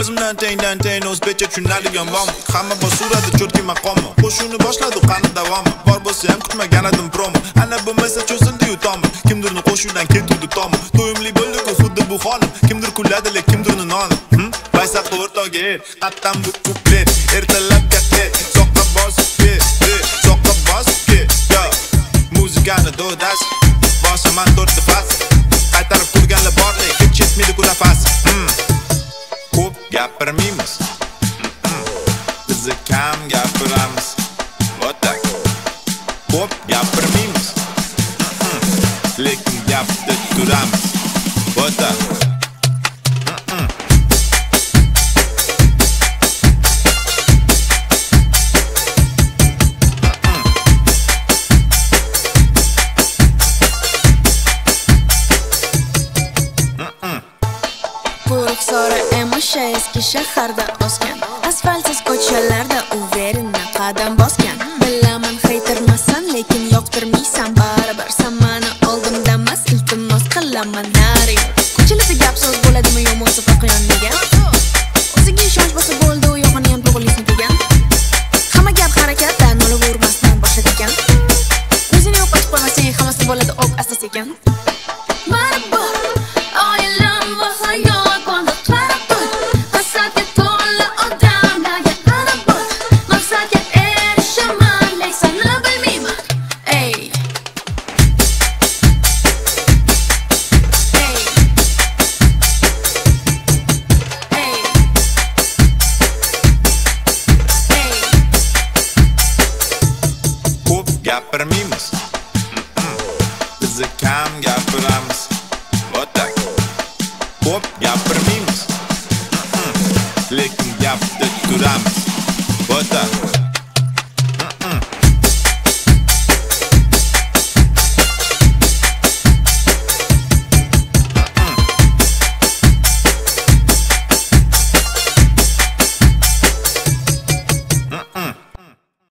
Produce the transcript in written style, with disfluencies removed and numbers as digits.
O'zimdan teng o'zbekcha tushunadigan bormi? Hamma bosuradi cho'tki maqomi. Qo'shuvni boshladi qani davomi. Bor bo'lsa ham kutmagan edim promo. Ana bo'lmasa cho'zildi-yu tomi. Kimdirni qo'shuvdan ketuvdi tomi. To'yimli bo'ldi-ku xuddi bu xonim. Kimdir kuladi, lek kimdirni noni. Baysaqqa o'rtoqga er, qattan bu kuplet. Ertalab katta, soqqa bosib ket, soqqa bosib ket. Yo, musiqani do'das, boshaman to'rtta fas. Qaytarib turganlar borlik, hech yetmaydi ku nafas. Ko'p gapirmaymiz, biz kam gapiramiz. O'tak. Ko'p gapirmaymiz, lekin gapda turamiz. O'tak. Eski shaharda o'sgan, asfaltsiz ko'chalarda uverini qadam bosgan. Bilaman haytermasan, lekin yoqtirmaysan baribir. Sen mani oldimdamas, iltimos qilaman nari. Ko'chalarda gap so'z bo'ladimi yo musiqa yonmagan? O'ziga ishonch bo'lsa bo'ldi, u yo'g'ini ham to'g'rilikni degan. Hamma gap harakatdan olavermasdan boshladigan. O'zini yo'qotib qo'ymasang, hammasi bo'ladi ok asas ekan. Mana bu oilam va hayot gapirmaymiz, biz kam gapiramiz. O'tak. Ko'p gapirmaymiz, lekin gapda turamiz.